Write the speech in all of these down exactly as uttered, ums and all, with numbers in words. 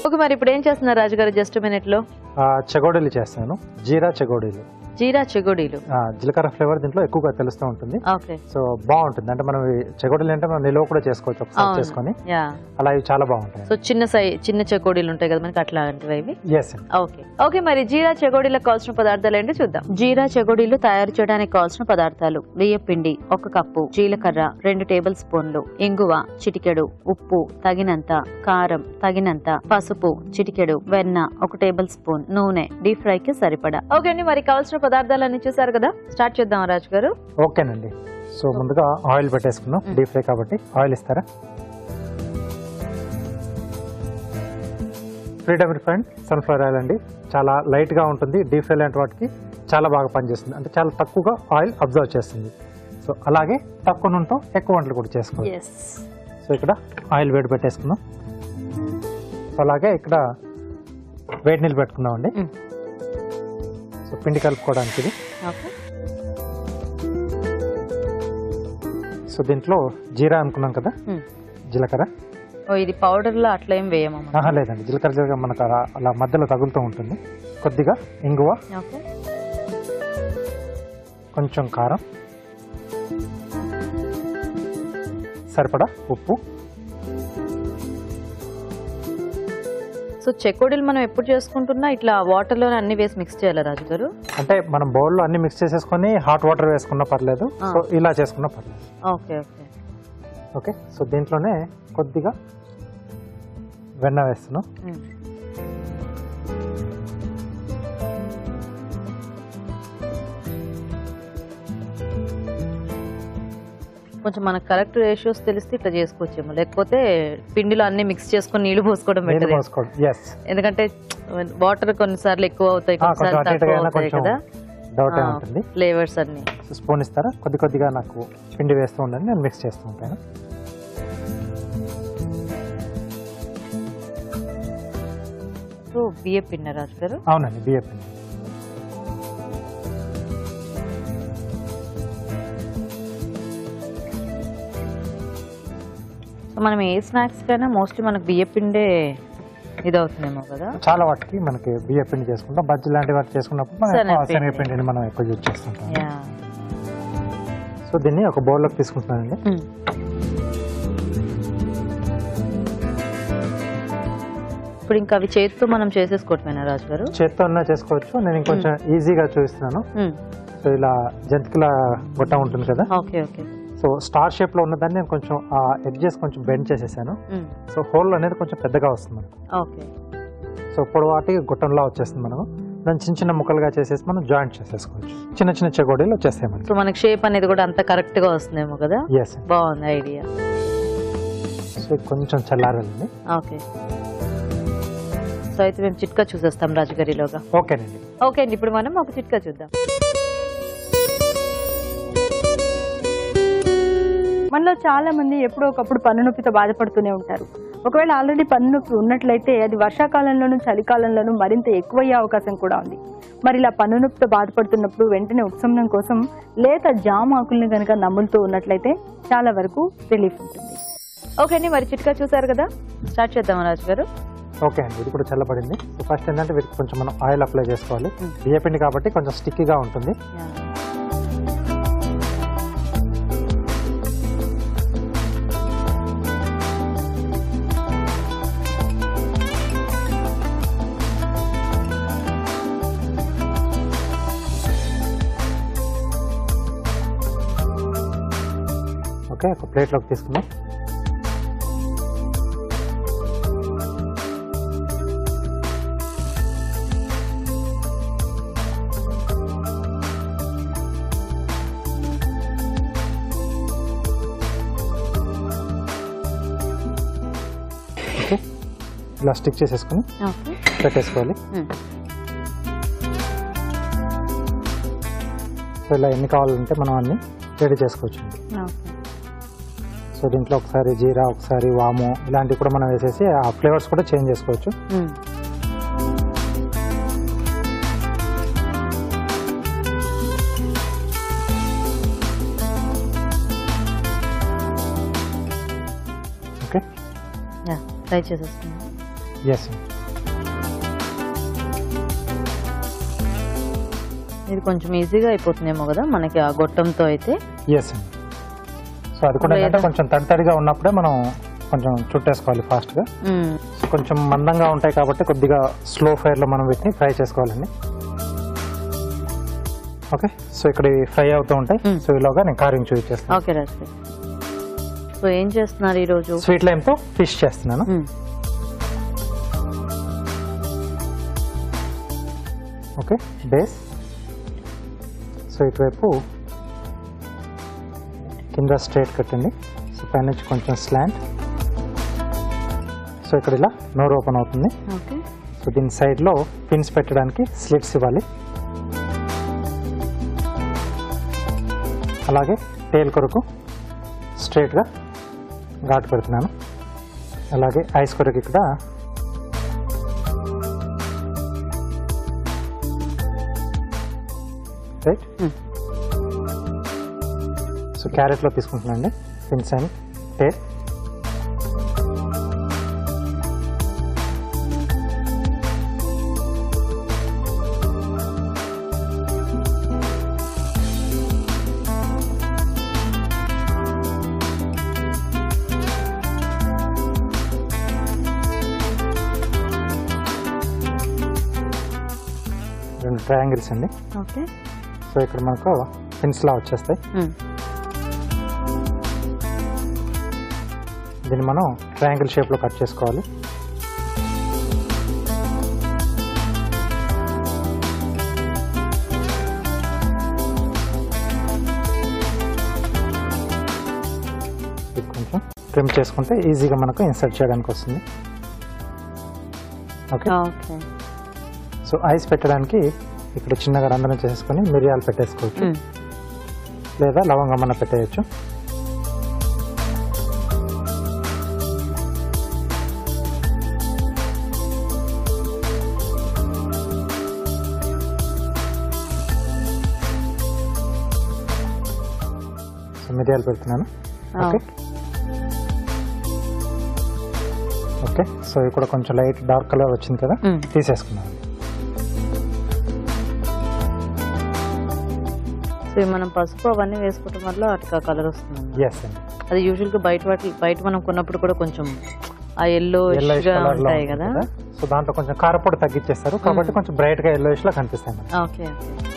Okay, మరి ఇప్పుడు ఏం చేస్తున్నారు రాజుగారు జస్ట్ మినిట్ లో? చెగోడీలు చేస్తాను, జీరా చెగోడీలు. జీరా చెగోడీలు జీలకర్ర ఫ్లేవర్ దీంట్లో ఎక్కువగా తెలుస్తూ ఉంటుంది. ఓకే, సో బాగుంటుంది. అంటే మనం చెగోడీలు అంటే మనం నిలువ కూడా చేసుకోవచ్చు ఒకసారి చేసుకొని, అలా ఇవి చాలా బాగుంటాయి. సో చిన్న సై చిన్న చెగోడీలు ఉంటాయి కదా మనకి, అట్లాంటివి ఇవి. ఎస్. ఓకే ఓకే, మరి జీరా చెగోడీలకు కావాల్సిన పదార్థాలు ఏంటో చూద్దాం. జీరా చెగోడీలు తయారు చేయడానికి కావాల్సిన పదార్థాలు: బియ్య పిండి ఒక కప్పు, జీలకర్ర రెండు టేబుల్ స్పూన్లు, ఇంగువ చిటికెడు, ఉప్పు తగినంత, కారం తగినంత, పసుపు చిటికెడు, వెన్న ఒక టేబుల్ స్పూన్, నూనె డీప్ ఫ్రై కి సరిపడా. ఓకే అండి, మరి కావాల్సిన పదార్థాలన్నీ చూసారు కదా, స్టార్ట్ చేద్దాం రాజు గారు. ఓకేనండి. సో ముందుగా ఆయిల్ పెట్టేసుకున్నాం, డీప్ ఫ్రై కాబట్టి ఆయిల్ ఇస్తారా? ఫ్రీడమ్ రిఫైండ్ సన్ఫ్లవర్ ఆయిల్ అండి, చాలా లైట్ గా ఉంటుంది. డీప్ ఫ్రై లాంటి వాటికి చాలా బాగా పనిచేస్తుంది, అంటే చాలా తక్కువగా ఆయిల్ అబ్జర్వ్ చేస్తుంది. సో అలాగే తక్కువ నూనెతో ఎక్కువ వంటలు కూడా చేసుకోవాలి. సో ఇక్కడ ఆయిల్ వేడి పెట్టేసుకున్నాం. సో అలాగే ఇక్కడ వేడి నీళ్ళు పెట్టుకున్నాం అండి. సో పిండి కలుపుకోవడానికి ఇది. సో దీంట్లో జీరా అనుకున్నాం కదా, జీలకర్ర. ఇది పౌడర్ లో అట్లా ఏం వేయమా? లేదండి, జీలకర్ర జీలకర్ర మనకు అలా మధ్యలో తగులుతూ ఉంటుంది. కొద్దిగా ఇంగువ, కొంచెం కారం, సరిపడా ఉప్పు. సో చెకోడీలు మనం ఎప్పుడు చేసుకుంటున్నా ఇట్లా వాటర్ లో అన్ని వేసి మిక్స్ చేయాలి రాజు గారు? అంటే మనం బౌల్ లో అన్ని మిక్స్ చేసేసుకొని హాట్ వాటర్ వేసుకున్నా పర్లేదు, సో ఇలా చేసుకున్నా పర్లేదు. Okay okay okay. సో దీంట్లోనే కొద్దిగా వెన్న వేస్తున్నాం. కొంచెం మనకు కరెక్ట్ రేషియోస్ తెలిస్తే ఇట్లా చేసుకోవచ్చేమో, లేకపోతే పిండిలో అన్ని మిక్స్ చేసుకొని నీళ్లు పోసుకోవడం బెటర్. ఎందుకంటే వాటర్ కొన్నిసార్లు ఎక్కువ అవుతాయి, కొన్నిసార్లు తక్కువ అవుతాయి కదా, ఫ్లేవర్స్ అన్ని. స్పూన్ ఇస్తారా? కొద్ది కొద్దిగా నాకు పిండి వేస్తూ ఉండండి, నేను మిక్స్ చేస్తూ ఉంటాను. సో బియ్య పిండి రాజు గారు? అవునండి, బియ్య పిండి. మనం ఏ స్నాక్స్ కైనా మోస్ట్లీ మనకు బియ్య పిండే ఇది అవుతుందేమో కదా. చాలా వాటికి మనకి బియ్య పిండి చేసుకుంటాం, బజ్జీ లాంటి వాటి చేసుకున్నప్పుడు శనగపిండిని మనం ఎక్కువ యూజ్ చేస్తుంటాం. సో దీన్ని ఒక బౌల్లోకి తీసుకుంటున్నానండి. ఇప్పుడు ఇంకా అవి చేతితో మనం చేసేసుకోవటమేనా రాజు గారు? చేతితో ఉన్నా చేసుకోవచ్చు, నేను ఇంకొంచెం ఈజీగా చూపిస్తున్నాను. సో ఇలా జంతికల గొట్ట ఉంటుంది కదా, okay okay. So star shape లో ఉన్నదాన్ని నేను కొంచెం ఆ ఎడ్జెస్ కొంచెం బెండ్ చేసేసాను. సో హోల్ అనేది కొంచెం పెద్దగా వస్తుంది మనకు. ఓకే. సో పొడవాటి గుట్టంలా వచ్చేస్తుంది. మనము దాన్ని చిన్న చిన్న ముక్కలుగా చేసేసి మనం జాయింట్ చేసేసుకోవచ్చు. చిన్న చిన్న చెగోడీలు వచ్చేస్తాయి మనకి. సో మనకి షేప్ అనేది కూడా అంత కరెక్ట్ గా వస్తుందేమో కదా. ఎస్, బాగుంది ఐడియా. సో కొంచెం చల్లారాలండి. ఓకే. సో అయితే మేము చిట్కా చూసేస్తాం రాజుగారిలోగా. ఓకేనండి. ఓకే అండి, ఇప్పుడు మనం ఒక చిట్కా చూద్దాం. మనలో చాలా మంది ఎప్పుడో ఒకప్పుడు పన్ను నొప్పితో బాధపడుతూనే ఉంటారు. ఒకవేళ ఆల్రెడీ పన్ను నొప్పి ఉన్నట్లయితే అది వర్షాకాలంలోనూ చలికాలంలోనూ మరింత ఎక్కువయ్యే అవకాశం కూడా ఉంది. మరి ఇలా పన్ను నొప్పితో బాధపడుతున్నప్పుడు వెంటనే ఉపశమనం కోసం లేత జామ ఆకుల్ని కనుక నమ్ములుతూ ఉన్నట్లయితే చాలా వరకు రిలీఫ్ ఉంటుంది. ఓకే అండి, మరి చిట్కా చూసారు కదా, స్టార్ట్ చేద్దాం రాజు గారు. ఓకే అండి, ఇది కూడా చల్లబడింది. సో ఫస్ట్ ఏంటంటే వీటికి కొంచెం మనం ఆయిల్ అప్లై చేసుకోవాలి. బియ్యపిండి కాబట్టి కొంచెం స్టిక్కీగా ఉంటుంది. ఓకే, ఒక ప్లేట్లోకి తీసుకుందాం. ఓకే, ఇలా స్టిక్ చేసేసుకుని పెట్టేసుకోవాలి. సో ఇలా ఎన్ని కావాలంటే మనం అన్ని రెడీ చేసుకోవచ్చు. సో దీంట్లో ఒకసారి జీరా, ఒకసారి వాము ఇలాంటివి కూడా మనం వేసేసి ఆ ఫ్లేవర్స్ కూడా చేంజ్ చేసుకోవచ్చు. ఓకే, ట్రై చేసేస్తున్నాం. ఎస్. ఇది కొంచెం ఈజీగా అయిపోతుందేమో కదా మనకి ఆ గొట్టంతో అయితే. ఎస్ అండి. సో అది కూడా ఏంటంటే కొంచెం తడితడిగా ఉన్నప్పుడే మనం కొంచెం చుట్టేసుకోవాలి ఫాస్ట్గా. సో కొంచెం మందంగా ఉంటాయి కాబట్టి కొద్దిగా స్లో ఫైర్లో మనం వీటిని ఫ్రై చేసుకోవాలండి. ఓకే, సో ఇక్కడ ఫ్రై అవుతూ ఉంటాయి. సో ఇలాగా నేను కార్వింగ్ చూపించేస్తాను. ఓకే రాజ్ గారు. సో ఏం చేస్తున్నారు ఈరోజు? స్వీట్ లైమ్తో ఫిష్ చేస్తున్నాను. Okay, base. సో ఇటువైపు కింద స్ట్రైట్ కట్టండి. సో పైన నుంచి కొంచెం స్లాంట్. సో ఇక్కడ ఇలా నోరు ఓపెన్ అవుతుంది. ఓకే. సో దీని సైడ్లో పిన్స్ పెట్టడానికి స్లిట్స్ ఇవ్వాలి. అలాగే టేల్ కొరకు స్ట్రైట్గా ఘాటు పెడుతున్నాను. అలాగే ఐస్ కొరకు ఇక్కడ రైట్. సో క్యారెట్లో తీసుకుంటున్నాండి పిన్స్ అండ్ టేల్. రెండు ట్రయాంగిల్స్ అండి. ఓకే. సో ఇక్కడ మనకు పిన్స్ లా వచ్చేస్తాయి. దీన్ని మనం ట్రయాంగిల్ షేప్లో కట్ చేసుకోవాలి. ఇది కొంచెం ట్రిమ్ చేసుకుంటే ఈజీగా మనకు ఇన్సర్ట్ చేయడానికి వస్తుంది. ఓకే. ఓకే. సో ఐస్ పెట్టడానికి ఇక్కడ చిన్నగా రంధ్రం చేసుకొని మిరియాలు పెట్టేసుకోవచ్చు, లేదా లవంగం అన్న పెట్టేయచ్చు. సో మిరియాలు పెడుతున్నాను. ఓకే. ఓకే, సో ఇక్కడ కొంచెం లైట్ డార్క్ కలర్ వచ్చింది కదా, తీసేసుకున్నాను. సో మనం పసుపు అవన్నీ వేసుకోవడం వల్ల అటుగా కలర్ వస్తుంది. ఎస్ అండి. అది యూజువల్ గా బయట వాటి బయట మనం కొన్నప్పుడు కూడా కొంచెం ఆ ఎల్లో ఉంటాయి కదా. సో దాంట్లో కొంచెం కారపొడి తగ్గించేస్తారు కాబట్టి కొంచెం బ్రైట్ గా ఎల్లోయిష్ లా కనిపిస్తాయి. ఓకే.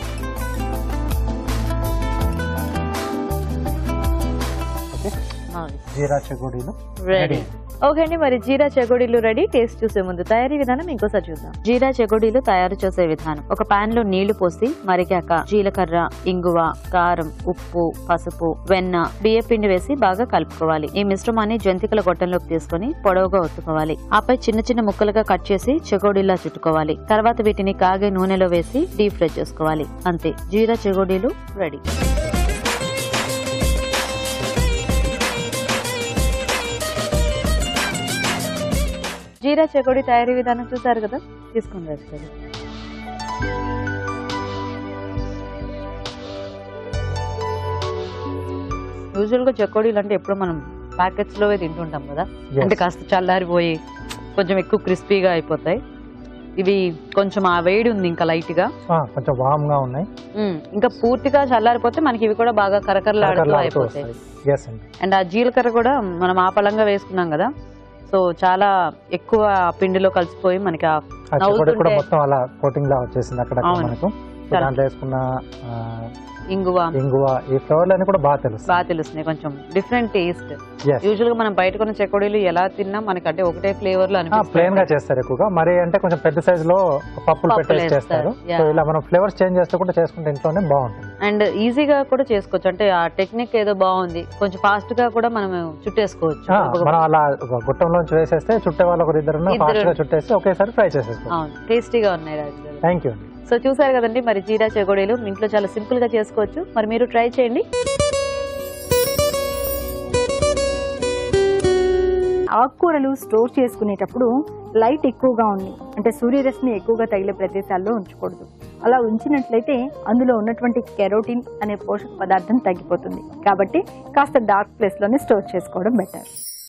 ఓకే, జీరా చెగోడీలు రెడీ. ఓకే అండి, మరి జీరా చెగోడీలు రెడీ. టేస్ట్ చూసే ముందు తయారీ విధానం ఇంకోసారి చూద్దాం. జీరా చెగోడీలు తయారు చేసే విధానం: ఒక పాన్ లో నీళ్లు పోసి మరిగాక జీలకర్ర, ఇంగువ, కారం, ఉప్పు, పసుపు, వెన్న, బియ్య పిండి వేసి బాగా కలుపుకోవాలి. ఈ మిశ్రమాన్ని జంతికల గొట్టంలోకి తీసుకుని పొడవుగా ఒత్తుకోవాలి. ఆపై చిన్న చిన్న ముక్కలుగా కట్ చేసి చెగోడీలా చుట్టుకోవాలి. తర్వాత వీటిని కాగే నూనెలో వేసి డీప్ ఫ్రై చేసుకోవాలి. అంతే, జీరా చెగోడీలు రెడీ. జీరా చెకోడీ తయారీ విధానం చూసారు కదా, తీసుకుని రాజు. యూజువల్ గా చెకోడీలు అంటే ఎప్పుడు మనం ప్యాకెట్స్ లో తింటుంటాం కదా, అంటే కాస్త చల్లారిపోయి కొంచెం ఎక్కువ క్రిస్పీగా అయిపోతాయి. ఇవి కొంచెం ఆ వేడి ఉంది, ఇంకా లైట్ గా కొంచెం వామ్ గా ఉన్నాయి. ఇంకా పూర్తిగా చల్లారిపోతే మనకి ఇవి కూడా బాగా కరకరలాడుతూ అయిపోతాయి. అండ్ ఆ జీలకర్ర కూడా మనం ఆ పలంగా వేసుకున్నాం కదా, సో చాలా ఎక్కువ పిండిలో కలిసిపోయి మనకి మొత్తం అలా కోటింగ్ లా వచ్చేసింది. అక్కడ మనకు దాంట్లో వేసుకున్న ఇంగువ ఇంగువ ఈ ఫ్లేవర్లు అన్ని కూడా బాగా తెలుసు బాగా తెలుస్తున్నాయి. కొంచెం డిఫరెంట్ టేస్ట్. యూజువల్ గా మనం బయట కొన్న చెకోడీలు ఎలా తిన్నా మనకి అంటే ఒకటే ఫ్లేవర్ లో అనిపిస్తుంది. ప్లేన్ గా చేస్తారు ఎక్కువగా, మరి అంటే కొంచెం పెద్ద సైజ్ లో పప్పులు పెట్టేసి చేస్తారు. సో ఇలా మనం ఫ్లేవర్స్ చేంజ్ చేస్తూ కూడా చేసుకుంటే ఇంట్లోనే బాగుంటుంది. అండ్ ఈజీగా కూడా చేసుకోవచ్చు. అంటే ఆ టెక్నిక్ ఏదో బాగుంది, కొంచెం ఫాస్ట్ గా కూడా మనం చుట్టేసుకోవచ్చు. మనం అలా గుట్టంలోంచి వేసేస్తే చుట్టే వాళ్ళు ఒకరు ఇద్దరు ఫాస్ట్ గా చుట్టేసి ఒకేసారి ఫ్రై చేసేసుకోవచ్చు. టేస్టీగా ఉన్నాయి రాజు గారు. Thank you. సో చూసారు కదండి, మరి జీరా చెకోడీలు ఇంట్లో చాలా సింపుల్ గా చేసుకోవచ్చు. మరి మీరు ట్రై చేయండి. ఆకుకూరలు స్టోర్ చేసుకునేటప్పుడు లైట్ ఎక్కువగా ఉంది అంటే సూర్యరశ్మి ఎక్కువగా తగిలే ప్రదేశాల్లో ఉంచకూడదు. అలా ఉంచినట్లయితే అందులో ఉన్నటువంటి కెరోటిన్ అనే పోషక పదార్థం తగ్గిపోతుంది. కాబట్టి కాస్త డార్క్ ప్లేస్ లోనే స్టోర్ చేసుకోవడం బెటర్.